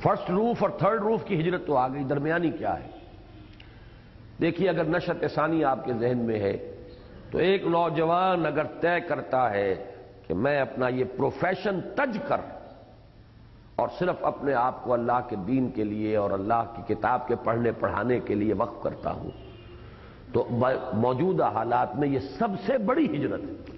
First روف اور third روف کی ہجرت تو آ گئی، درمیانی کیا ہے؟ دیکھیے، اگر نشأت ثانی آپ کے ذہن میں ہے تو ایک نوجوان اگر طے کرتا ہے کہ میں اپنا یہ پروفیشن تج کر اور صرف اپنے آپ کو اللہ کے دین کے لیے اور اللہ کی کتاب کے پڑھنے پڑھانے کے لیے وقف کرتا ہوں، تو موجودہ حالات میں یہ سب سے بڑی ہجرت ہے۔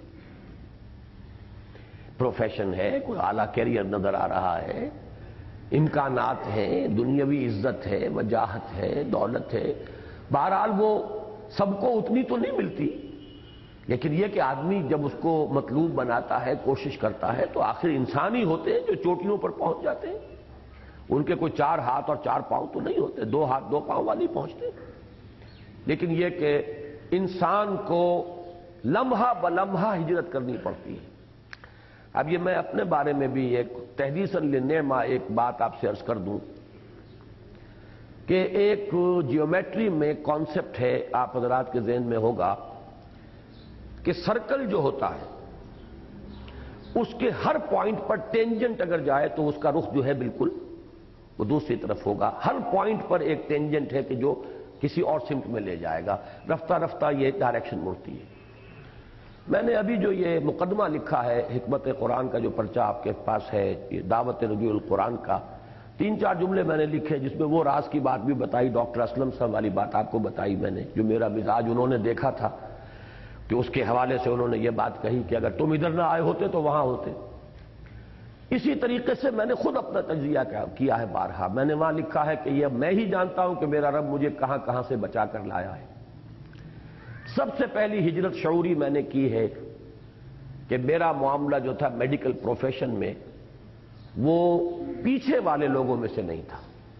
پروفیشن ہے، کوئی اعلیٰ کیریئر نظر آ رہا ہے، امکانات ہیں، دنیاوی عزت ہے، وجاہت ہے، دولت ہے، بہرحال وہ سب کو اتنی تو نہیں ملتی، لیکن یہ کہ آدمی جب اس کو مطلوب بناتا ہے، کوشش کرتا ہے، تو آخر انسان ہی ہوتے ہیں جو چوٹیوں پر پہنچ جاتے ہیں۔ ان کے کوئی 4 ہاتھ اور 4 پاؤں تو نہیں ہوتے، 2 ہاتھ 2 پاؤں والی پہنچتے ہیں۔ لیکن یہ کہ انسان کو لمحہ بلمحہ ہجرت کرنی پڑتی ہے۔ اب یہ میں اپنے بارے میں بھی ایک تحدیثاً للنعمہ ایک بات آپ سے عرض کر دوں کہ ایک جیومیٹری میں کانسیپٹ ہے، آپ حضرات کے ذہن میں ہوگا کہ سرکل جو ہوتا ہے اس کے ہر پوائنٹ پر ٹینجنٹ اگر جائے تو اس کا رخ جو ہے بالکل وہ دوسری طرف ہوگا۔ ہر پوائنٹ پر ایک ٹینجنٹ ہے کہ جو کسی اور سمت میں لے جائے گا، رفتہ رفتہ یہ ڈائریکشن مڑتی ہے۔ میں نے ابھی جو یہ مقدمہ لکھا ہے حکمت قرآن کا، جو پرچہ آپ کے پاس ہے، یہ دعوت ربیع القرآن کا، 3-4 جملے میں نے لکھے جس میں وہ راز کی بات بھی بتائی، ڈاکٹر اسلم صاحب والی بات آپ کو بتائی میں نے، جو میرا مزاج انہوں نے دیکھا تھا کہ اس کے حوالے سے انہوں نے یہ بات کہی کہ اگر تم ادھر نہ آئے ہوتے تو وہاں ہوتے۔ اسی طریقے سے میں نے خود اپنا تجزیہ کیا ہے بارہا۔ میں نے وہاں لکھا ہے کہ یہ میں ہی جانتا ہوں کہ میرا رب مجھے کہاں کہاں سے بچا کر لایا ہے۔ سب سے پہلی ہجرت شعوری میں نے کی ہے کہ میرا معاملہ جو تھا میڈیکل پروفیشن میں وہ پیچھے والے لوگوں میں سے نہیں تھا،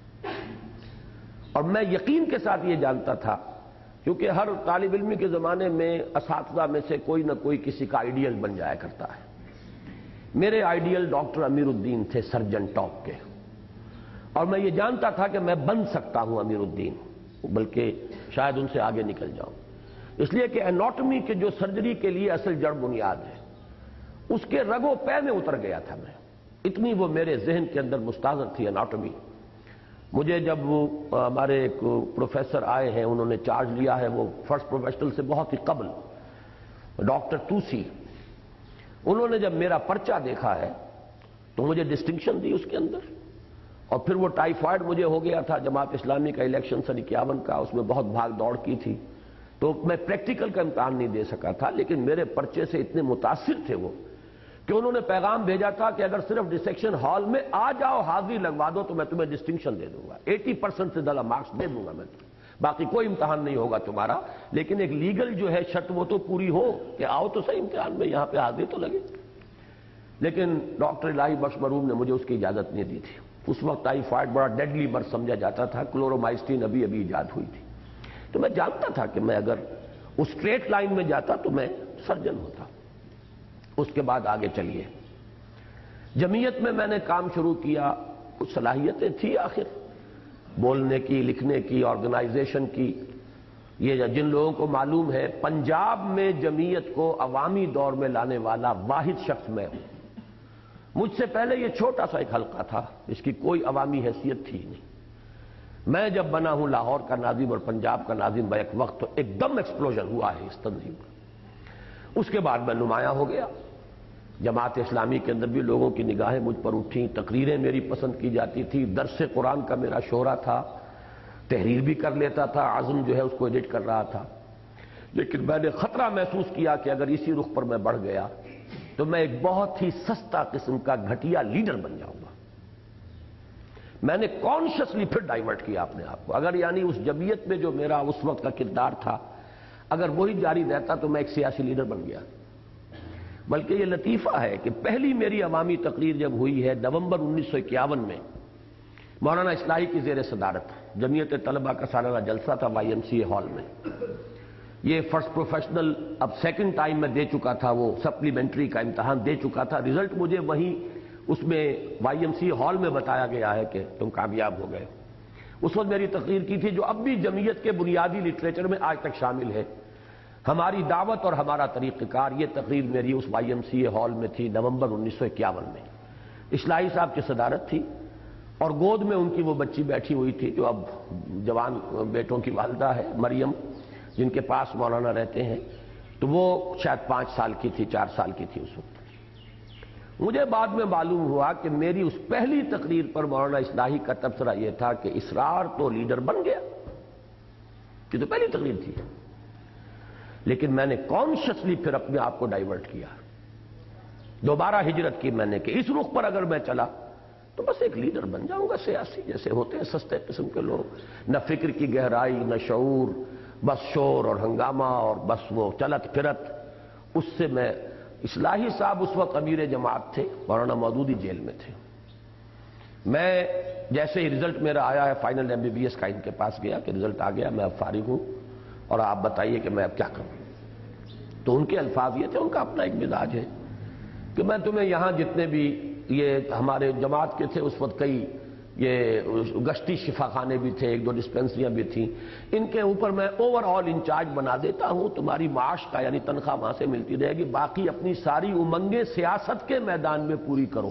اور میں یقین کے ساتھ یہ جانتا تھا کیونکہ ہر طالب علمی کے زمانے میں اساتذہ میں سے کوئی نہ کوئی کسی کا آئیڈیل بن جایا کرتا ہے۔ میرے آئیڈیل ڈاکٹر امیر الدین تھے، سرجن ٹاپ کے، اور میں یہ جانتا تھا کہ میں بن سکتا ہوں امیر الدین، بلکہ شاید ان سے آگے نکل جاؤں، اس لیے کہ اناٹمی کے جو سرجری کے لیے اصل جڑ بنیاد ہے اس کے رگ و پے میں اتر گیا تھا میں، اتنی وہ میرے ذہن کے اندر مستحضر تھی اناٹمی۔ مجھے جب ہمارے ایک پروفیسر آئے ہیں، انہوں نے چارج لیا ہے، وہ فرسٹ پروفیشنل سے بہت ہی قبل، ڈاکٹر توسی، انہوں نے جب میرا پرچہ دیکھا ہے تو مجھے ڈسٹنکشن دی اس کے اندر، اور پھر وہ ٹائیفائڈ مجھے ہو گیا تھا، جماعت اسلامی کا الیکشن سن 51 کا، اس میں بہت بھاگ دوڑ کی تھی، تو میں پریکٹیکل کا امتحان نہیں دے سکا تھا، لیکن میرے پرچے سے اتنے متاثر تھے وہ کہ انہوں نے پیغام بھیجا تھا کہ اگر صرف ڈسیکشن ہال میں آ جاؤ، حاضری لگوا دو، تو میں تمہیں ڈسٹنکشن دے دوں گا، 80% سے زیادہ مارکس دے دوں گا میں تمہیں، باقی کوئی امتحان نہیں ہوگا تمہارا، لیکن ایک لیگل جو ہے شرط وہ تو پوری ہو کہ آؤ تو صحیح امتحان میں، یہاں پہ حاضری تو لگے۔ لیکن ڈاکٹر الہی بخش مرحوم نے مجھے اس کی اجازت نہیں دی تھی۔ اس وقت ٹائیفائڈ بڑا ڈیڈلی مرض سمجھا جاتا تھا، کلورومائسٹین ابھی ایجاد ہوئی تھی، تو میں جانتا تھا کہ میں اگر اس اسٹریٹ لائن میں جاتا تو میں سرجن ہوتا۔ اس کے بعد آگے چلیے، جمعیت میں نے کام شروع کیا، کچھ صلاحیتیں تھی آخر بولنے کی، لکھنے کی، آرگنائزیشن کی۔ یہ جن لوگوں کو معلوم ہے، پنجاب میں جمعیت کو عوامی دور میں لانے والا واحد شخص میں ہوں۔ مجھ سے پہلے یہ چھوٹا سا ایک حلقہ تھا، اس کی کوئی عوامی حیثیت تھی نہیں۔ میں جب بنا ہوں لاہور کا ناظم اور پنجاب کا ناظم بیک وقت، تو ایک دم ایکسپلوژن ہوا ہے اس تنظیم کا۔ اس کے بعد میں نمایاں ہو گیا، جماعت اسلامی کے اندر بھی لوگوں کی نگاہیں مجھ پر اٹھیں، تقریریں میری پسند کی جاتی تھی، درس قرآن کا میرا شہرہ تھا، تحریر بھی کر لیتا تھا، عزم جو ہے اس کو ایڈٹ کر رہا تھا، لیکن میں نے خطرہ محسوس کیا کہ اگر اسی رخ پر میں بڑھ گیا تو میں ایک بہت ہی سستا قسم کا گھٹیا لیڈر بن جاؤں گا۔ میں نے کانشیسلی پھر ڈائیورٹ کیا اپنے آپ کو، اگر یعنی اس جمعیت میں جو میرا اس وقت کا کردار تھا اگر وہی جاری رہتا تو میں ایک سیاسی لیڈر بن گیا۔ بلکہ یہ لطیفہ ہے کہ پہلی میری عوامی تقریر جب ہوئی ہے نومبر 1951 میں، مولانا اصلاحی کی زیر صدارت، جمعیت طلبہ کا سالانہ جلسہ تھا YMCA ہال میں۔ یہ فرسٹ پروفیشنل اب سیکنڈ ٹائم میں دے چکا تھا، وہ سپلیمنٹری کا امتحان دے چکا تھا، رزلٹ مجھے وہیں اس میں YMCA ہال میں بتایا گیا ہے کہ تم کامیاب ہو گئے۔ اس وقت میری تقریر کی تھی جو اب بھی جمعیت کے بنیادی لٹریچر میں آج تک شامل ہے، ہماری دعوت اور ہمارا طریقہ کار۔ یہ تقریر میری اس YMCA ہال میں تھی نومبر 1951 میں، اصلاحی صاحب کی صدارت تھی، اور گود میں ان کی وہ بچی بیٹھی ہوئی تھی جو اب جوان بیٹوں کی والدہ ہے، مریم، جن کے پاس مولانا رہتے ہیں، تو وہ شاید 5 سال کی تھی، 4 سال کی تھی اس وقت۔ مجھے بعد میں معلوم ہوا کہ میری اس پہلی تقریر پر مولانا اصلاحی کا تبصرہ یہ تھا کہ اسرار تو لیڈر بن گیا، یہ تو پہلی تقریر تھی، لیکن میں نے کانشیسلی پھر اپنے آپ کو ڈائیورٹ کیا، دوبارہ ہجرت کی میں نے کہ اس رخ پر اگر میں چلا تو بس ایک لیڈر بن جاؤں گا سیاسی، جیسے ہوتے ہیں سستے قسم کے لوگ، نہ فکر کی گہرائی نہ شعور، بس شور اور ہنگامہ اور بس وہ چلت پھرت۔ اس سے میں، اصلاحی صاحب اس وقت امیر جماعت تھے، مولانا مودودی جیل میں تھے، میں جیسے ہی رزلٹ میرا آیا ہے فائنل MBBS کا، ان کے پاس گیا کہ رزلٹ آ گیا، میں اب فارغ ہوں اور آپ بتائیے کہ میں اب کیا کروں۔ تو ان کے الفاظ یہ تھے، ان کا اپنا ایک مزاج ہے کہ میں تمہیں یہاں جتنے بھی یہ ہمارے جماعت کے تھے اس وقت، کئی یہ گشتی شفا خانے بھی تھے، 1-2 ڈسپینسریاں بھی تھیں، ان کے اوپر میں اوور آل انچارج بنا دیتا ہوں، تمہاری معاش کا یعنی تنخواہ وہاں سے ملتی رہے گی، باقی اپنی ساری امنگیں سیاست کے میدان میں پوری کرو۔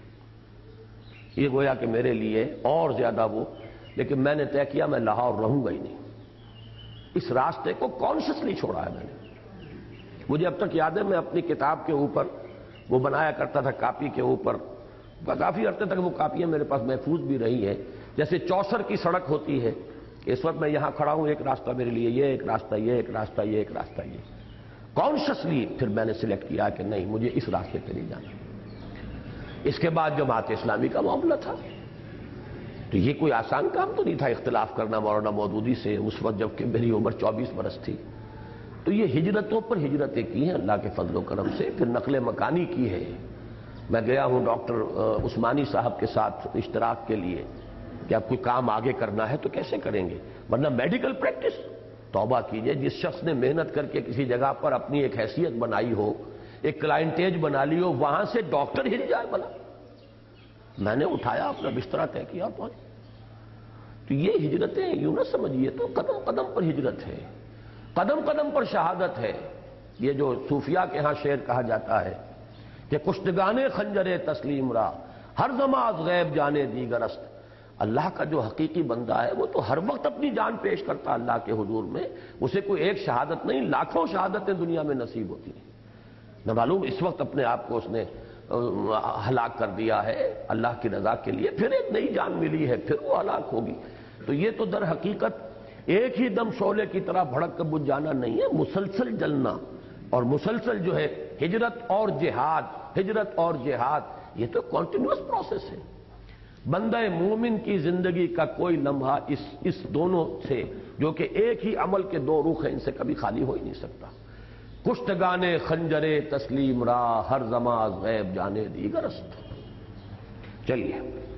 یہ گویا کہ میرے لیے اور زیادہ وہ، لیکن میں نے طے کیا میں لاہور رہوں گا ہی نہیں، اس راستے کو کانشیسلی چھوڑا ہے میں نے۔ مجھے اب تک یاد ہے میں اپنی کتاب کے اوپر وہ بنایا کرتا تھا، کاپی کے اوپر، کافی عرصے تک وہ کاپیاں میرے پاس محفوظ بھی رہی ہیں، جیسے چوسر کی سڑک ہوتی ہے کہ اس وقت میں یہاں کھڑا ہوں، ایک راستہ میرے لیے یہ، ایک راستہ یہ، ایک راستہ یہ، ایک راستہ یہ، کانشیسلی پھر میں نے سلیکٹ کیا کہ نہیں مجھے اس راستے پہ نہیں جانا۔ اس کے بعد جماعت اسلامی کا معاملہ تھا، تو یہ کوئی آسان کام تو نہیں تھا اختلاف کرنا مولانا مودودی سے اس وقت جبکہ میری عمر 24 برس تھی۔ تو یہ ہجرتوں پر ہجرتیں کی ہیں اللہ کے فضل و کرم سے، پھر نقل مکانی کی ہے۔ میں گیا ہوں ڈاکٹر عثمانی صاحب کے ساتھ اشتراک کے لیے کہ اب کوئی کام آگے کرنا ہے تو کیسے کریں گے، ورنہ میڈیکل پریکٹس، توبہ کیجئے، جس شخص نے محنت کر کے کسی جگہ پر اپنی ایک حیثیت بنائی ہو، ایک کلائنٹیج بنا لی ہو، وہاں سے ڈاکٹر ہل جائے بنا۔ میں نے اٹھایا اپنا بسترا طے کیا پہنچ۔ تو یہ ہجرتیں یوں نہ سمجھیے، تو قدم قدم پر ہجرت ہے، قدم قدم پر شہادت ہے۔ یہ جو صوفیاء کے ہاں شعر کہا جاتا ہے کہ کشتگانے خنجر تسلیم را ہر زماں از غیب جانے دیگر است۔ اللہ کا جو حقیقی بندہ ہے وہ تو ہر وقت اپنی جان پیش کرتا اللہ کے حضور میں، اسے کوئی ایک شہادت نہیں لاکھوں شہادتیں دنیا میں نصیب ہوتی ہیں۔ نہ معلوم اس وقت اپنے آپ کو اس نے ہلاک کر دیا ہے اللہ کی رضا کے لیے، پھر ایک نئی جان ملی ہے، پھر وہ ہلاک ہوگی۔ تو یہ تو در حقیقت ایک ہی دم شعلے کی طرح بھڑک کر بجھ جانا نہیں ہے، مسلسل جلنا، اور مسلسل جو ہے ہجرت اور جہاد، ہجرت اور جہاد، یہ تو کنٹینیوس پروسیس ہے۔ بندہ مومن کی زندگی کا کوئی لمحہ اس دونوں سے، جو کہ ایک ہی عمل کے دو رخ ہیں، ان سے کبھی خالی ہو ہی نہیں سکتا۔ کشتگانے خنجرے تسلیم را ہر زماں غیب جانے دیگر است۔ چلیے